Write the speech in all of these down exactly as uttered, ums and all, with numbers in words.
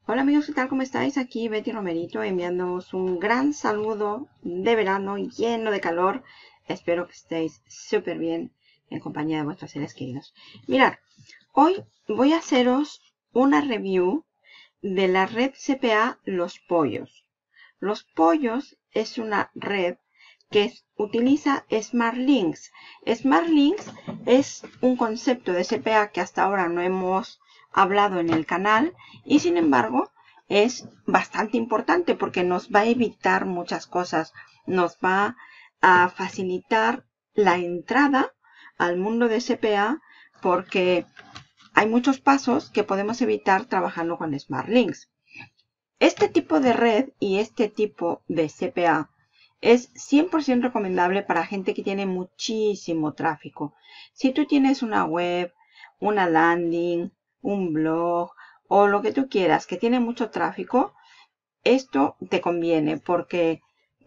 Hola amigos, ¿qué tal? ¿Cómo estáis? Aquí Betty Romerito enviándoos un gran saludo de verano lleno de calor. Espero que estéis súper bien en compañía de vuestros seres queridos. Mirad, hoy voy a haceros una review de la red C P A Los Pollos. Los Pollos es una red que es, utiliza SmartLinks. SmartLinks es un concepto de C P A que hasta ahora no hemos hablado en el canal y sin embargo es bastante importante porque nos va a evitar muchas cosas. Nos va a facilitar la entrada al mundo de C P A porque hay muchos pasos que podemos evitar trabajando con SmartLinks. Este tipo de red y este tipo de C P A es cien por ciento recomendable para gente que tiene muchísimo tráfico. Si tú tienes una web, una landing, un blog o lo que tú quieras que tiene mucho tráfico, esto te conviene porque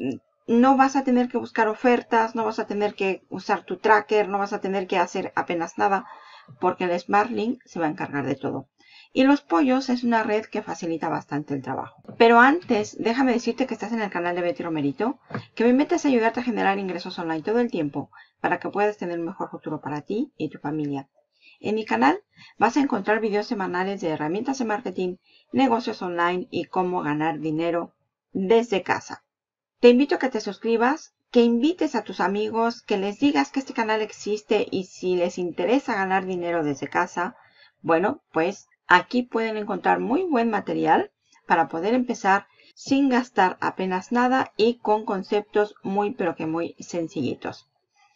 no vas a tener que buscar ofertas, no vas a tener que usar tu tracker, no vas a tener que hacer apenas nada porque el SmartLink se va a encargar de todo. Y Los Pollos es una red que facilita bastante el trabajo. Pero antes, déjame decirte que estás en el canal de Betty Romerito, que mi meta es ayudarte a generar ingresos online todo el tiempo para que puedas tener un mejor futuro para ti y tu familia. En mi canal vas a encontrar videos semanales de herramientas de marketing, negocios online y cómo ganar dinero desde casa. Te invito a que te suscribas, que invites a tus amigos, que les digas que este canal existe y si les interesa ganar dinero desde casa, bueno, pues aquí pueden encontrar muy buen material para poder empezar sin gastar apenas nada y con conceptos muy pero que muy sencillitos.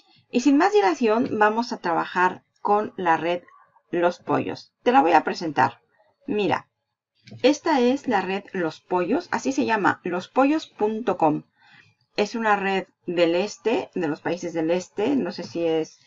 Y sin más dilación, vamos a trabajar con la red Los Pollos. Te la voy a presentar. Mira, esta es la red Los Pollos, así se llama, los pollos punto com. Es una red del este, de los países del este, no sé si es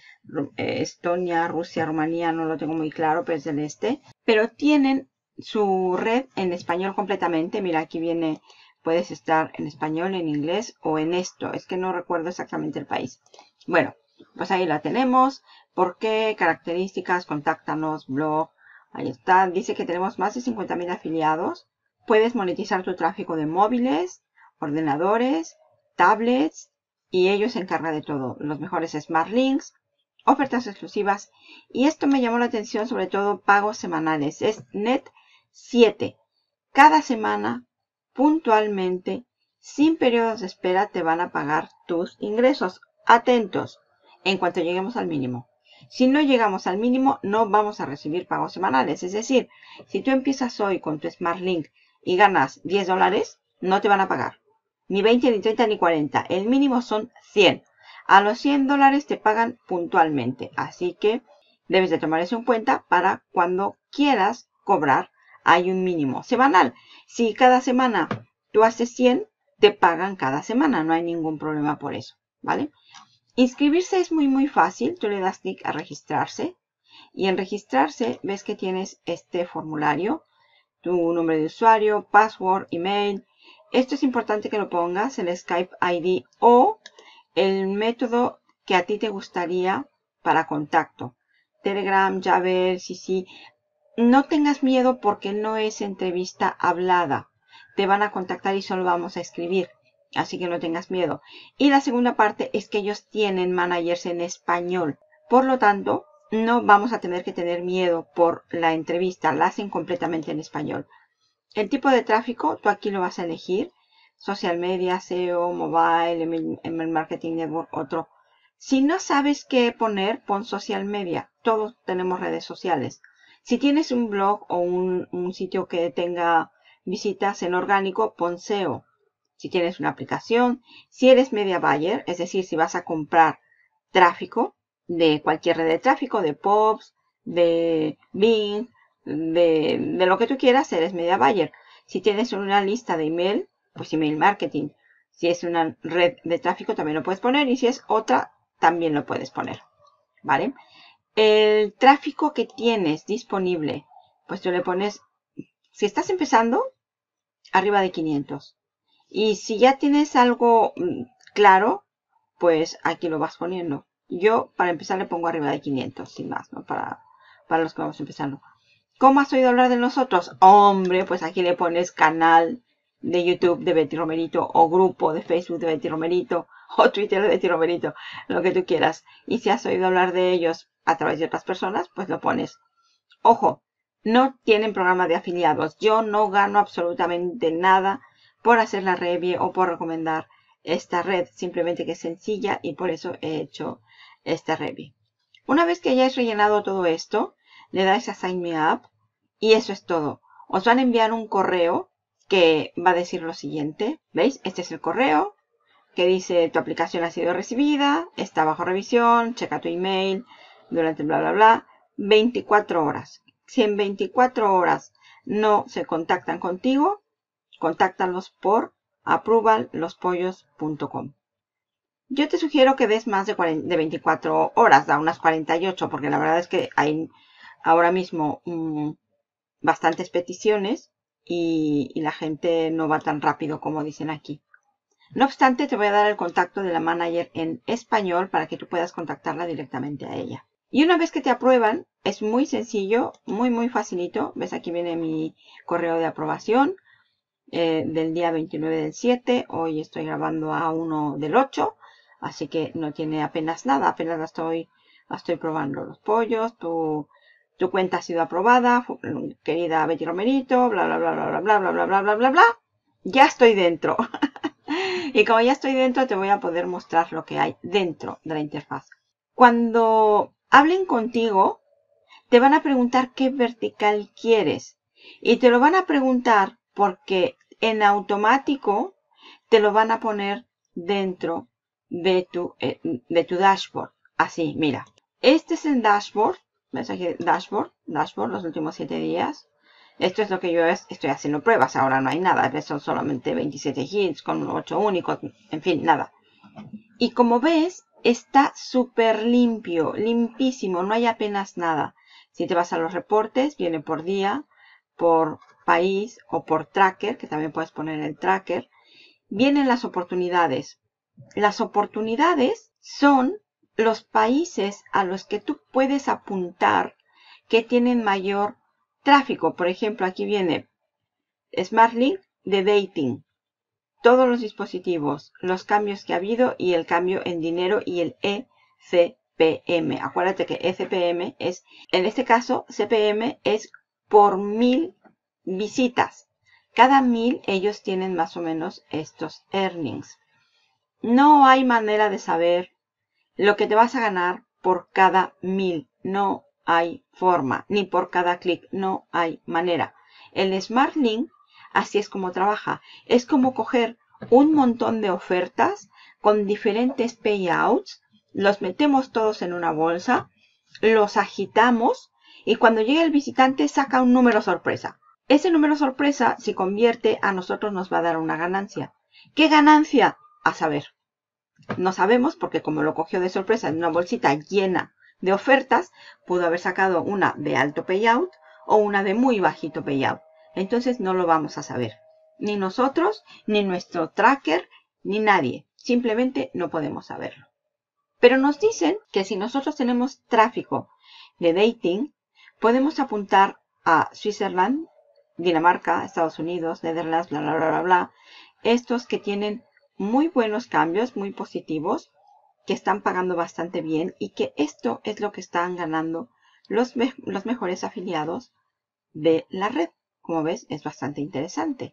Estonia, Rusia, Rumanía, no lo tengo muy claro, pero es del este. Pero tienen su red en español completamente. Mira, aquí viene, puedes estar en español, en inglés o en esto. Es que no recuerdo exactamente el país. Bueno, pues ahí la tenemos. ¿Por qué? Características, contáctanos, blog. Ahí está. Dice que tenemos más de cincuenta mil afiliados. Puedes monetizar tu tráfico de móviles, ordenadores, tablets y ellos se encargan de todo. Los mejores Smart Links, ofertas exclusivas y esto me llamó la atención, sobre todo pagos semanales. Es net siete. Cada semana, puntualmente, sin periodos de espera, te van a pagar tus ingresos. Atentos, en cuanto lleguemos al mínimo. Si no llegamos al mínimo, no vamos a recibir pagos semanales. Es decir, si tú empiezas hoy con tu Smart Link y ganas diez dólares, no te van a pagar. Ni veinte, ni treinta, ni cuarenta. El mínimo son cien. A los cien dólares te pagan puntualmente. Así que debes de tomar eso en cuenta para cuando quieras cobrar. Hay un mínimo semanal. Si cada semana tú haces cien, te pagan cada semana. No hay ningún problema por eso, ¿vale? Inscribirse es muy muy fácil. Tú le das clic a registrarse. Y en registrarse ves que tienes este formulario. Tu nombre de usuario, password, email. Esto es importante que lo pongas, el Skype I D o el método que a ti te gustaría para contacto. Telegram, Jabber, C C. No tengas miedo porque no es entrevista hablada. Te van a contactar y solo vamos a escribir. Así que no tengas miedo. Y la segunda parte es que ellos tienen managers en español. Por lo tanto, no vamos a tener que tener miedo por la entrevista. La hacen completamente en español. El tipo de tráfico, tú aquí lo vas a elegir. Social media, S E O, mobile, email marketing network, otro. Si no sabes qué poner, pon social media. Todos tenemos redes sociales. Si tienes un blog o un, un sitio que tenga visitas en orgánico, pon S E O. Si tienes una aplicación, si eres media buyer, es decir, si vas a comprar tráfico de cualquier red de tráfico, de Pops, de Bing, de, de lo que tú quieras, eres media buyer. Si tienes una lista de email, pues email marketing. Si es una red de tráfico, también lo puedes poner. Y si es otra, también lo puedes poner. ¿Vale? El tráfico que tienes disponible, pues tú le pones, si estás empezando, arriba de quinientos. Y si ya tienes algo claro, pues aquí lo vas poniendo. Yo, para empezar, le pongo arriba de quinientos, sin más, ¿no? Para, para los que vamos empezando. ¿Cómo has oído hablar de nosotros? Hombre, pues aquí le pones canal de YouTube de Betty Romerito, o grupo de Facebook de Betty Romerito, o Twitter de Betty Romerito, lo que tú quieras. Y si has oído hablar de ellos a través de otras personas, pues lo pones. Ojo, no tienen programa de afiliados. Yo no gano absolutamente nada por hacer la review o por recomendar esta red. Simplemente que es sencilla y por eso he hecho esta review. Una vez que hayáis rellenado todo esto, le dais a Sign Me Up y eso es todo. Os van a enviar un correo que va a decir lo siguiente. ¿Veis? Este es el correo que dice tu aplicación ha sido recibida, está bajo revisión, checa tu email durante bla bla bla. veinticuatro horas. Si en veinticuatro horas no se contactan contigo, contáctalos por approval los pollos punto com. Yo te sugiero que des más de, cuarenta, de veinticuatro horas, da unas cuarenta y ocho, porque la verdad es que hay ahora mismo mmm, bastantes peticiones y, y la gente no va tan rápido como dicen aquí. No obstante, te voy a dar el contacto de la manager en español para que tú puedas contactarla directamente a ella. Y una vez que te aprueban, es muy sencillo, muy muy facilito. ¿Ves? Aquí viene mi correo de aprobación eh, del día veintinueve del siete. Hoy estoy grabando a uno del ocho. Así que no tiene apenas nada, apenas la estoy, la estoy probando. Los pollos, tu, tu cuenta ha sido aprobada, querida Betty Romerito, bla bla bla bla bla bla bla bla bla bla bla bla. Ya estoy dentro. Y como ya estoy dentro, te voy a poder mostrar lo que hay dentro de la interfaz. Cuando hablen contigo, te van a preguntar qué vertical quieres. Y te lo van a preguntar porque en automático te lo van a poner dentro de tu, eh, de tu dashboard. Así, mira. Este es el dashboard. ¿Ves aquí? Dashboard. Dashboard, los últimos siete días. Esto es lo que yo es, estoy haciendo pruebas. Ahora no hay nada. Son solamente veintisiete hits con ocho únicos. En fin, nada. Y como ves, está súper limpio. Limpísimo. No hay apenas nada. Si te vas a los reportes, viene por día, por país o por tracker, que también puedes poner el tracker. Vienen las oportunidades. Las oportunidades son los países a los que tú puedes apuntar que tienen mayor tráfico. Por ejemplo, aquí viene SmartLink de dating. Todos los dispositivos, los cambios que ha habido y el cambio en dinero y el E C P M. Acuérdate que E C P M es, en este caso, C P M es por mil visitas. Cada mil ellos tienen más o menos estos earnings. No hay manera de saber lo que te vas a ganar por cada mil. No hay forma. Ni por cada clic. No hay manera. El SmartLink, así es como trabaja. Es como coger un montón de ofertas con diferentes payouts. Los metemos todos en una bolsa. Los agitamos. Y cuando llega el visitante saca un número sorpresa. Ese número sorpresa, si convierte, a nosotros nos va a dar una ganancia. ¿Qué ganancia? A saber. No sabemos porque como lo cogió de sorpresa en una bolsita llena de ofertas, pudo haber sacado una de alto payout o una de muy bajito payout. Entonces no lo vamos a saber. Ni nosotros, ni nuestro tracker, ni nadie. Simplemente no podemos saberlo. Pero nos dicen que si nosotros tenemos tráfico de dating, podemos apuntar a Switzerland, Dinamarca, Estados Unidos, Netherlands, bla, bla, bla, bla, bla. Estos que tienen muy buenos cambios, muy positivos, que están pagando bastante bien y que esto es lo que están ganando los, me los mejores afiliados de la red. Como ves, es bastante interesante.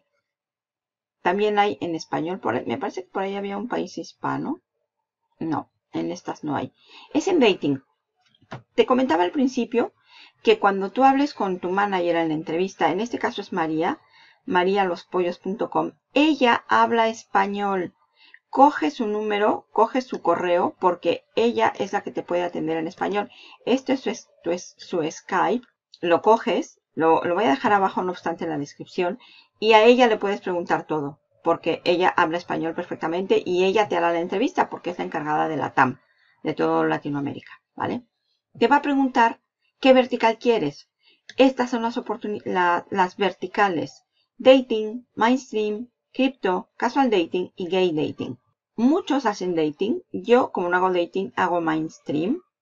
También hay en español, por ahí, me parece que por ahí había un país hispano. No, en estas no hay. Es en dating. Te comentaba al principio que cuando tú hables con tu manager en la entrevista, en este caso es María, maría los pollos punto com, ella habla español. Coge su número, coge su correo, porque ella es la que te puede atender en español. Esto es su, esto es su Skype. Lo coges, lo, lo voy a dejar abajo, no obstante, en la descripción. Y a ella le puedes preguntar todo, porque ella habla español perfectamente y ella te hará la entrevista, porque es la encargada de la T A M, de todo Latinoamérica, ¿vale? Te va a preguntar qué vertical quieres. Estas son las, la, las verticales. Dating, mainstream, cripto, casual dating y gay dating. Muchos hacen dating. Yo, como no hago dating, hago mainstream.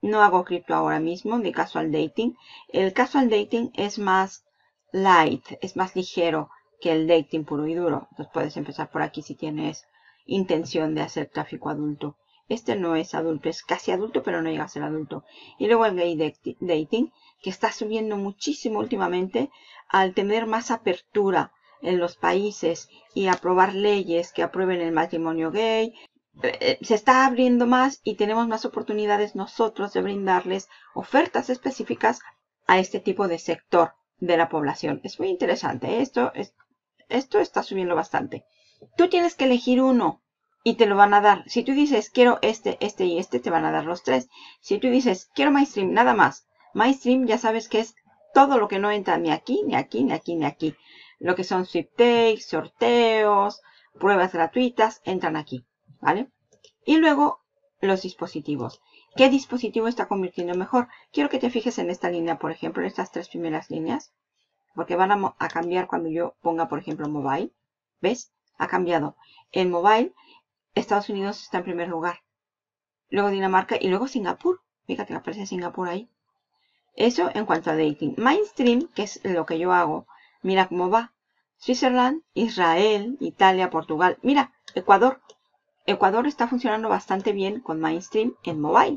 No hago cripto ahora mismo de casual dating. El casual dating es más light, es más ligero que el dating puro y duro. Entonces puedes empezar por aquí si tienes intención de hacer tráfico adulto. Este no es adulto, es casi adulto, pero no llega a ser adulto. Y luego el gay dating, que está subiendo muchísimo últimamente al tener más apertura en los países y aprobar leyes que aprueben el matrimonio gay. Eh, se está abriendo más y tenemos más oportunidades nosotros de brindarles ofertas específicas a este tipo de sector de la población. Es muy interesante, ¿eh? Esto, es, esto está subiendo bastante. Tú tienes que elegir uno y te lo van a dar. Si tú dices quiero este, este y este, te van a dar los tres. Si tú dices quiero MyStream, nada más. MyStream ya sabes que es todo lo que no entra ni aquí, ni aquí, ni aquí, ni aquí. Lo que son sweepstakes, sorteos, pruebas gratuitas, entran aquí, ¿vale? Y luego los dispositivos. ¿Qué dispositivo está convirtiendo mejor? Quiero que te fijes en esta línea, por ejemplo, en estas tres primeras líneas, porque van a, a cambiar cuando yo ponga, por ejemplo, mobile. ¿Ves? Ha cambiado. En mobile, Estados Unidos está en primer lugar. Luego Dinamarca y luego Singapur. Fíjate que aparece Singapur ahí. Eso en cuanto a dating. MyStream, que es lo que yo hago, mira cómo va. Switzerland, Israel, Italia, Portugal. Mira, Ecuador. Ecuador está funcionando bastante bien con MyStream en mobile.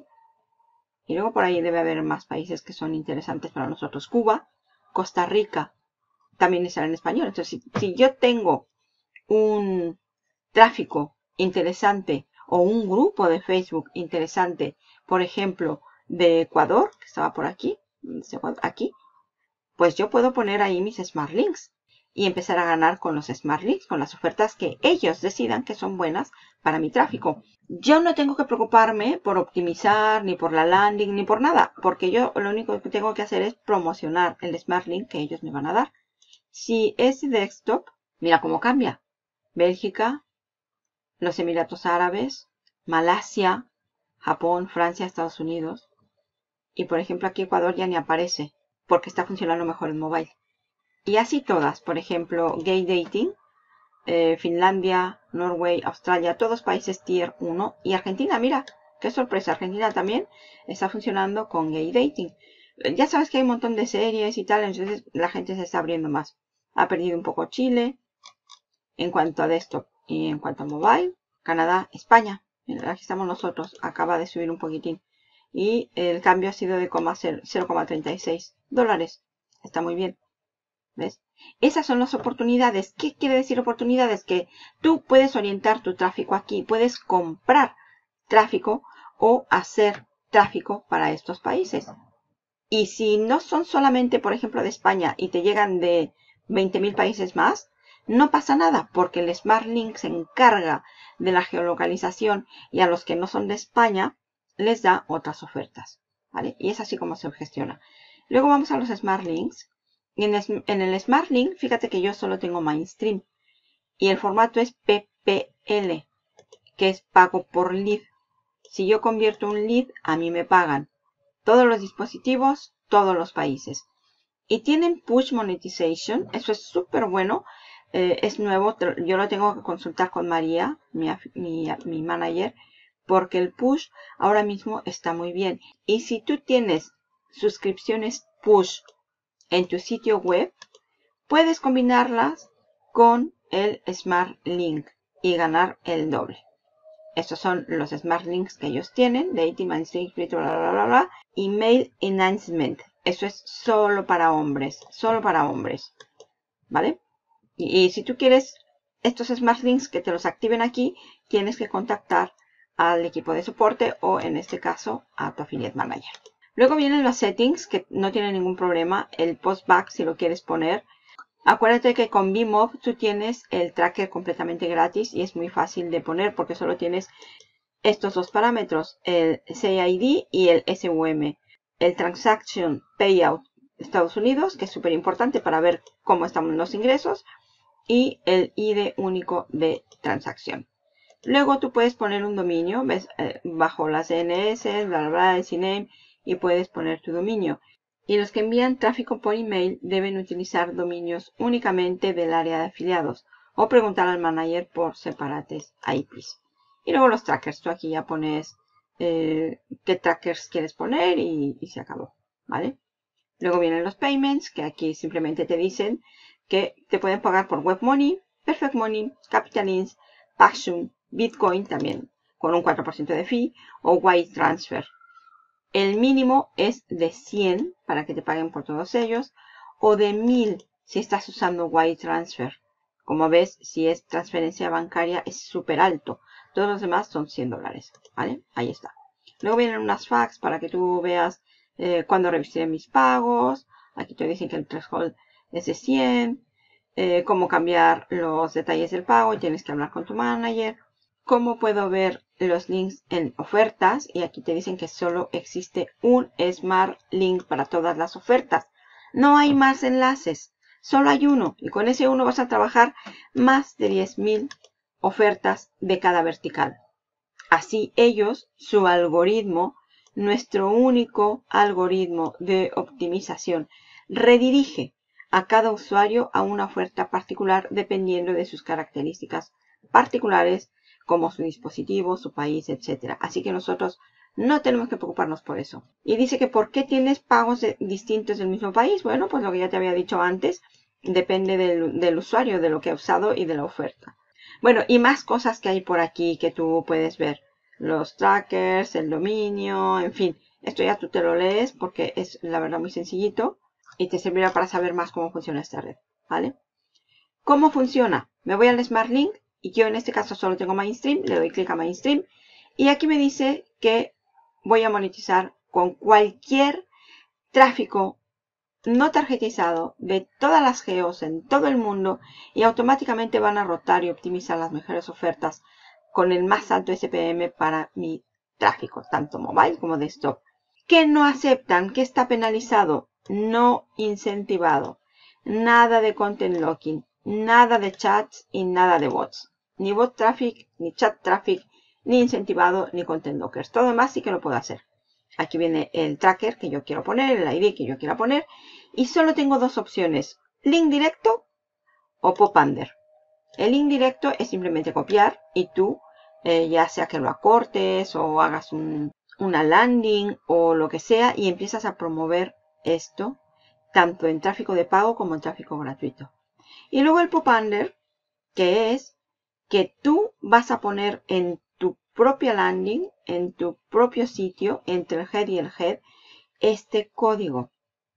Y luego por ahí debe haber más países que son interesantes para nosotros. Cuba, Costa Rica, también está en español. Entonces, si, si yo tengo un tráfico interesante o un grupo de Facebook interesante, por ejemplo, de Ecuador, que estaba por aquí, aquí, pues yo puedo poner ahí mis Smart Links y empezar a ganar con los Smart Links, con las ofertas que ellos decidan que son buenas para mi tráfico. Yo no tengo que preocuparme por optimizar, ni por la landing, ni por nada, porque yo lo único que tengo que hacer es promocionar el Smart Link que ellos me van a dar. Si es desktop, mira cómo cambia. Bélgica, los Emiratos Árabes, Malasia, Japón, Francia, Estados Unidos. Y por ejemplo aquí Ecuador ya ni aparece, porque está funcionando mejor en mobile. Y así todas, por ejemplo, Gay Dating, eh, Finlandia, Norway, Australia, todos países tier uno. Y Argentina, mira, qué sorpresa, Argentina también está funcionando con Gay Dating. Eh, ya sabes que hay un montón de series y tal, entonces la gente se está abriendo más. Ha perdido un poco Chile en cuanto a desktop y en cuanto a mobile. Canadá, España, aquí estamos nosotros, acaba de subir un poquitín. Y el cambio ha sido de cero coma treinta y seis dólares. Está muy bien. ¿Ves? Esas son las oportunidades. ¿Qué quiere decir oportunidades? Que tú puedes orientar tu tráfico aquí. Puedes comprar tráfico o hacer tráfico para estos países. Y si no son solamente, por ejemplo, de España y te llegan de veinte mil países más, no pasa nada porque el Smart Link se encarga de la geolocalización y a los que no son de España les da otras ofertas, ¿vale? Y es así como se gestiona. Luego vamos a los Smart Links. Y en, es, en el Smart Link, fíjate que yo solo tengo MyStream. Y el formato es P P L, que es pago por lead. Si yo convierto un lead, a mí me pagan. Todos los dispositivos, todos los países. Y tienen Push Monetization. Eso es súper bueno. Eh, es nuevo. Yo lo tengo que consultar con María, mi, mi, mi manager. Porque el Push ahora mismo está muy bien. Y si tú tienes suscripciones Push en tu sitio web, puedes combinarlas con el Smart Link y ganar el doble. Estos son los Smart Links que ellos tienen. Dating, MyStream, bla, bla, bla, bla. Email Enhancement. Eso es solo para hombres. Solo para hombres. ¿Vale? Y, y si tú quieres estos Smart Links que te los activen aquí, tienes que contactar al equipo de soporte o en este caso a tu Affiliate Manager. Luego vienen los settings que no tienen ningún problema. El postback si lo quieres poner. Acuérdate que con Bmob tú tienes el tracker completamente gratis y es muy fácil de poner porque solo tienes estos dos parámetros, el C I D y el S U M. El Transaction Payout Estados Unidos, que es súper importante para ver cómo están los ingresos, y el I D único de transacción. Luego tú puedes poner un dominio, ves, eh, bajo las D N S, bla, bla, bla, el C N A M E, y puedes poner tu dominio. Y los que envían tráfico por email deben utilizar dominios únicamente del área de afiliados o preguntar al manager por separates I Ps. Y luego los trackers. Tú aquí ya pones eh, qué trackers quieres poner y, y se acabó, ¿vale? Luego vienen los payments, que aquí simplemente te dicen que te pueden pagar por Web Money, Perfect Money, Capital Inns, Paxum, Bitcoin también, con un cuatro por ciento de fee, o Wire Transfer. El mínimo es de cien para que te paguen por todos ellos, o de mil si estás usando Wire Transfer. Como ves, si es transferencia bancaria es súper alto. Todos los demás son cien dólares, ¿vale? Ahí está. Luego vienen unas fax para que tú veas eh, cuándo revisé mis pagos. Aquí te dicen que el threshold es de cien. Eh, cómo cambiar los detalles del pago y tienes que hablar con tu manager. Cómo puedo ver los links en ofertas, y aquí te dicen que solo existe un Smart Link para todas las ofertas. No hay más enlaces, solo hay uno, y con ese uno vas a trabajar más de diez mil ofertas de cada vertical. Así ellos, su algoritmo, nuestro único algoritmo de optimización, redirige a cada usuario a una oferta particular dependiendo de sus características particulares, como su dispositivo, su país, etcétera. Así que nosotros no tenemos que preocuparnos por eso. Y dice que ¿por qué tienes pagos de, distintos del mismo país? Bueno, pues lo que ya te había dicho antes, depende del, del usuario, de lo que ha usado y de la oferta. Bueno, y más cosas que hay por aquí que tú puedes ver. Los trackers, el dominio, en fin. Esto ya tú te lo lees porque es la verdad muy sencillito y te servirá para saber más cómo funciona esta red, ¿vale? ¿Cómo funciona? Me voy al Smart Link y yo en este caso solo tengo Mainstream. Le doy clic a Mainstream y aquí me dice que voy a monetizar con cualquier tráfico no tarjetizado de todas las geos en todo el mundo y automáticamente van a rotar y optimizar las mejores ofertas con el más alto S P M para mi tráfico, tanto mobile como desktop. ¿Qué no aceptan? ¿Qué está penalizado? No incentivado. Nada de content locking, nada de chats y nada de bots. Ni bot traffic, ni chat traffic, ni incentivado, ni content lockers. Todo demás sí que lo puedo hacer. Aquí viene el tracker que yo quiero poner, el I D que yo quiera poner. Y solo tengo dos opciones, link directo o pop-under. El link directo es simplemente copiar y tú, eh, ya sea que lo acortes o hagas un, una landing o lo que sea, y empiezas a promover esto, tanto en tráfico de pago como en tráfico gratuito. Y luego el pop-under, que es que tú vas a poner en tu propia landing, en tu propio sitio, entre el head y el head, este código.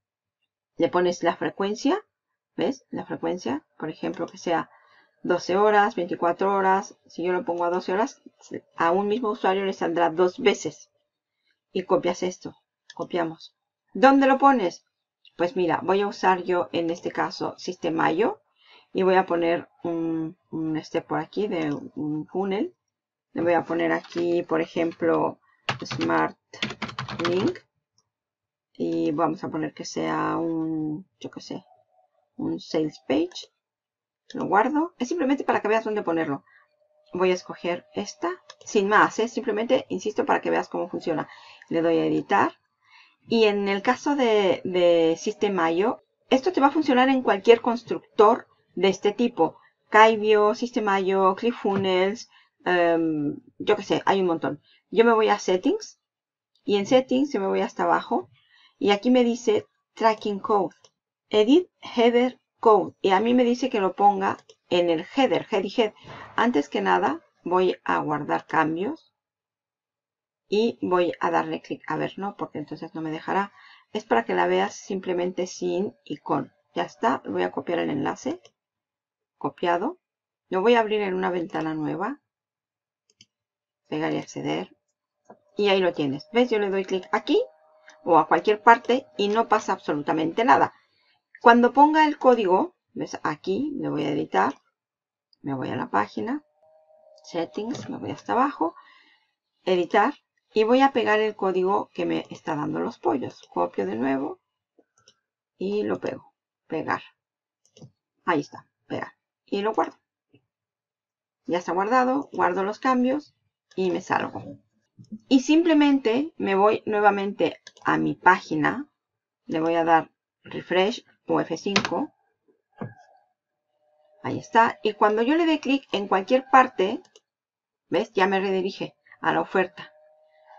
Le pones la frecuencia, ¿ves? La frecuencia, por ejemplo, que sea doce horas, veinticuatro horas. Si yo lo pongo a doce horas, a un mismo usuario le saldrá dos veces. Y copias esto. Copiamos. ¿Dónde lo pones? Pues mira, voy a usar yo en este caso System.io y voy a poner un, un step por aquí de un funnel. Le voy a poner aquí, por ejemplo, Smart Link. Y vamos a poner que sea un, yo qué sé, un sales page. Lo guardo. Es simplemente para que veas dónde ponerlo. Voy a escoger esta. Sin más, es simplemente, insisto, para que veas cómo funciona. Le doy a editar. Y en el caso de, de System.io, esto te va a funcionar en cualquier constructor de este tipo. Klaviyo, System.io, ClickFunnels, um, yo qué sé, hay un montón. Yo me voy a Settings. Y en Settings yo me voy hasta abajo. Y aquí me dice Tracking Code. Edit Header Code. Y a mí me dice que lo ponga en el header, head y head. Antes que nada, voy a guardar cambios. Y voy a darle clic. A ver, no, porque entonces no me dejará. Es para que la veas simplemente sin y con. Ya está. Voy a copiar el enlace. Copiado. Lo voy a abrir en una ventana nueva. Pegar y acceder. Y ahí lo tienes. ¿Ves? Yo le doy clic aquí o a cualquier parte y no pasa absolutamente nada. Cuando ponga el código, ¿ves? Aquí le voy a editar, me voy a la página, Settings, me voy hasta abajo, editar, y voy a pegar el código que me está dando los pollos. Copio de nuevo y lo pego, pegar. Ahí está, pegar. Y lo guardo. Ya está guardado, guardo los cambios y me salgo. Y simplemente me voy nuevamente a mi página, le voy a dar refresh o F cinco. Ahí está. Y cuando yo le dé clic en cualquier parte, ¿ves? Ya me redirige a la oferta.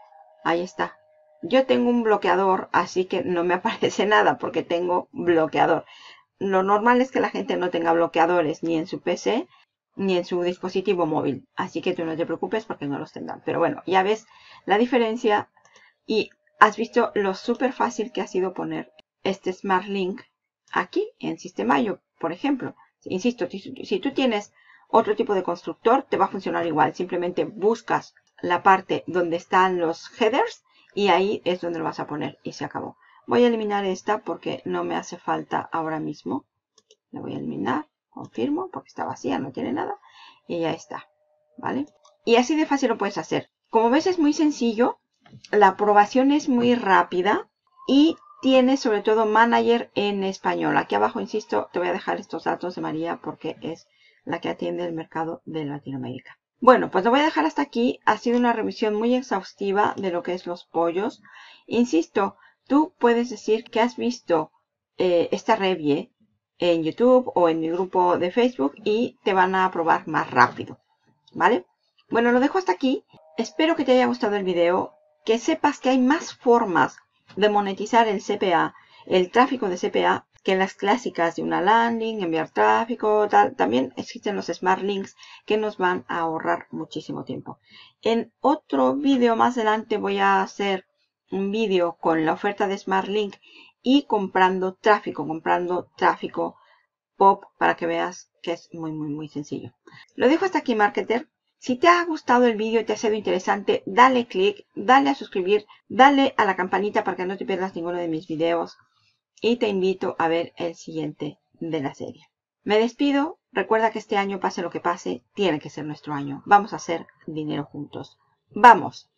Ahí está. Yo tengo un bloqueador, así que no me aparece nada porque tengo bloqueador. Lo normal es que la gente no tenga bloqueadores ni en su P C ni en su dispositivo móvil. Así que tú no te preocupes porque no los tendrán. Pero bueno, ya ves la diferencia y has visto lo súper fácil que ha sido poner este Smart Link aquí en System.io, por ejemplo. Insisto, si, si tú tienes otro tipo de constructor, te va a funcionar igual. Simplemente buscas la parte donde están los headers y ahí es donde lo vas a poner y se acabó. Voy a eliminar esta porque no me hace falta ahora mismo. La voy a eliminar, confirmo, porque está vacía, no tiene nada. Y ya está, ¿vale? Y así de fácil lo puedes hacer. Como ves es muy sencillo, la aprobación es muy rápida y tiene sobre todo Manager en español. Aquí abajo, insisto, te voy a dejar estos datos de María porque es la que atiende el mercado de Latinoamérica. Bueno, pues lo voy a dejar hasta aquí. Ha sido una revisión muy exhaustiva de lo que es los pollos. Insisto, tú puedes decir que has visto eh, esta review en YouTube o en mi grupo de Facebook y te van a aprobar más rápido, ¿vale? Bueno, lo dejo hasta aquí. Espero que te haya gustado el video, que sepas que hay más formas de monetizar el C P A, el tráfico de C P A, que las clásicas de una landing, enviar tráfico, tal. También existen los Smart Links que nos van a ahorrar muchísimo tiempo. En otro vídeo más adelante voy a hacer un vídeo con la oferta de Smart Link y comprando tráfico, comprando tráfico pop para que veas que es muy, muy, muy sencillo. Lo dejo hasta aquí, marketer. Si te ha gustado el vídeo y te ha sido interesante, dale click, dale a suscribir, dale a la campanita para que no te pierdas ninguno de mis videos. Y te invito a ver el siguiente de la serie. Me despido. Recuerda que este año, pase lo que pase, tiene que ser nuestro año. Vamos a hacer dinero juntos. ¡Vamos!